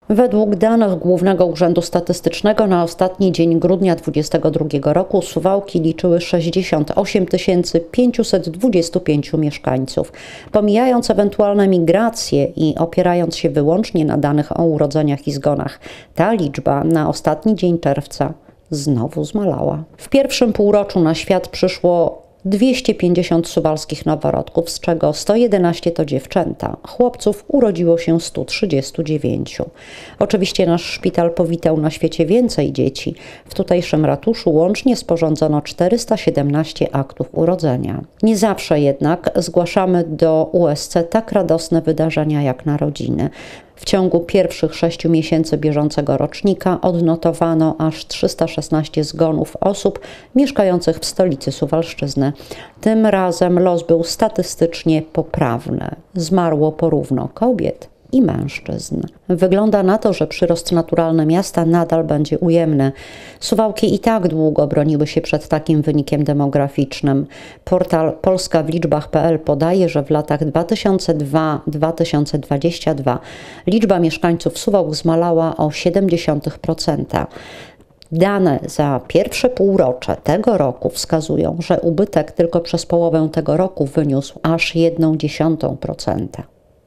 Według danych Głównego Urzędu Statystycznego na ostatni dzień grudnia 2022 roku Suwałki liczyły 68 525 mieszkańców. Pomijając ewentualne migracje i opierając się wyłącznie na danych o urodzeniach i zgonach, ta liczba na ostatni dzień czerwca znowu zmalała. W pierwszym półroczu na świat przyszło 250 suwalskich noworodków, z czego 111 to dziewczęta. Chłopców urodziło się 139. Oczywiście nasz szpital powitał na świecie więcej dzieci. W tutejszym ratuszu łącznie sporządzono 417 aktów urodzenia. Nie zawsze jednak zgłaszamy do USC tak radosne wydarzenia jak narodziny. W ciągu pierwszych 6 miesięcy bieżącego rocznika odnotowano aż 316 zgonów osób mieszkających w stolicy Suwalszczyzny. Tym razem los był statystycznie poprawny. Zmarło porówno kobiet i mężczyzn. Wygląda na to, że przyrost naturalny miasta nadal będzie ujemny. Suwałki i tak długo broniły się przed takim wynikiem demograficznym. Portal polskawliczbach.pl podaje, że w latach 2002-2022 liczba mieszkańców Suwałk zmalała o 0,7%. Dane za pierwsze półrocze tego roku wskazują, że ubytek tylko przez połowę tego roku wyniósł aż 0,1%.